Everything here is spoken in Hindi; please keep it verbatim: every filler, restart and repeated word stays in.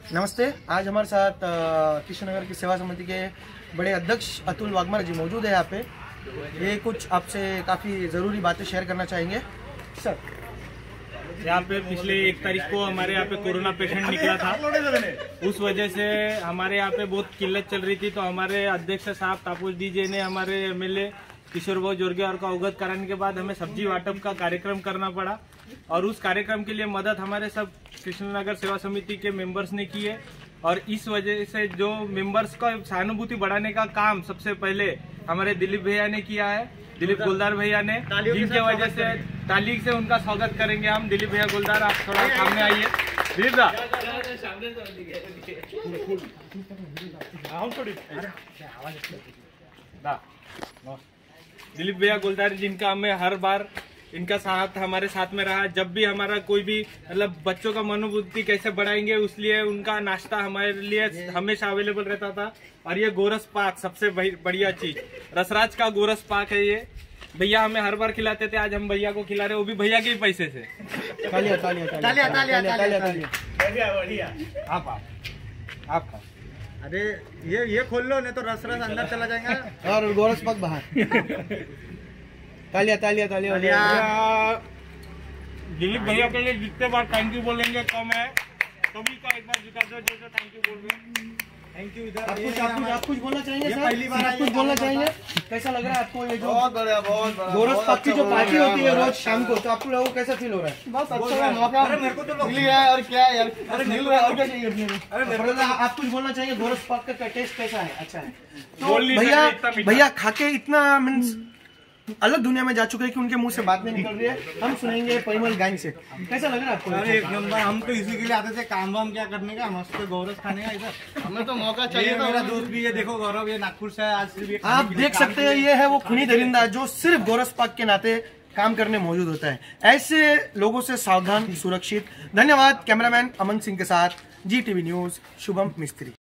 नमस्ते। आज हमारे साथ कृष्णनगर की सेवा समिति के बड़े अध्यक्ष अतुल वाघमारे जी मौजूद है यहाँ पे। ये कुछ आपसे काफ़ी ज़रूरी बातें शेयर करना चाहेंगे सर। यहाँ पे पिछले एक तारीख को हमारे यहाँ पे कोरोना पेशेंट निकला था, उस वजह से हमारे यहाँ पे बहुत किल्लत चल रही थी। तो हमारे अध्यक्ष साहब तापूस डीजे ने हमारे एमएलए किशोर भाऊ जोरगेवार का अवगत कराने के बाद हमें सब्जी वाटप का कार्यक्रम करना पड़ा और उस कार्यक्रम के लिए मदद हमारे सब कृष्णनगर सेवा समिति के मेंबर्स ने की है। और इस वजह से जो मेंबर्स का सहानुभूति बढ़ाने का काम सबसे पहले हमारे दिलीप भैया ने किया है, दिलीप गुलदार भैया ने, जिनके वजह से ताली से उनका स्वागत करेंगे हम। दिलीप भैया गुलदार, आप थोड़ा सामने आइए। दिलीप दा दिलीप भैया गुलदार, जिनका हमें हर बार इनका साथ हमारे साथ में रहा। जब भी हमारा कोई भी मतलब बच्चों का मनोबुद्धि कैसे बढ़ाएंगे, उसलिए उनका नाश्ता हमारे लिए हमेशा अवेलेबल रहता था। और ये गोरस पाक सबसे बढ़िया चीज, रसराज का गोरस पाक है। ये भैया हमें हर बार खिलाते थे, आज हम भैया को खिला रहे हैं, वो भी भैया के ही पैसे से। तालियां तालियां तालियां तालियां तालियां तालियां। बढ़िया बढ़िया। आप आपका अरे ये ये खोल लो, नहीं तो रस रस अंदर चला जाएगा और गोरस पाक बाहर। तालियां तालियां तालियां। दिलीप भैया के लिए जितने बार थैंक यू बोलेंगे कम है। कभी का एक बार जिता दो, जैसे थैंक यू बोल रहे हैं। Thank you. आप कुछ आप कुछ आप कुछ बोलना चाहेंगे सर? पहली बार आप कुछ बोलना चाहेंगे? कैसा लग रहा है आपको ये जो बहुत बढ़िया, बहुत बढ़िया। गोरस पाक की जो पार्टी होती है रोज शाम को, तो आप लोगों को कैसा फील हो रहा है? बहुत अच्छा मौका मेरे को तो मिल गया है। और क्या है यार, अरे मिल रहा है और क्या चाहिए अपने में। अरे मेरे को आप कुछ बोलना चाहेंगे? गोरस पाक का टेस्ट कैसा है? अच्छा है। तो बोल नहीं भैया सकते, इतना मीठा। भैया खाके इतना मीन्स अलग दुनिया में जा चुके हैं कि उनके मुंह से बात नहीं निकल रही है। हम सुनेंगे परिमल गैंग से। कैसा लग रहा है आपको? अरे एक नंबर। हम तो इसी के लिए आते थे, काम वाम क्या करने का, मस्त गोरस खाने का। इधर हमें तो मौका चाहिए था। मेरा दोस्त भी ये देखो गौरव, ये नागपुर से आज सिर्फ ये आप देख सकते हैं, ये है वो खूनी दरिंदा जो सिर्फ गोरस पाक के नाते काम करने मौजूद होता है। ऐसे लोगों से सावधान, सुरक्षित। धन्यवाद। कैमरामैन अमन सिंह के साथ जी टीवी न्यूज, शुभम मिस्त्री।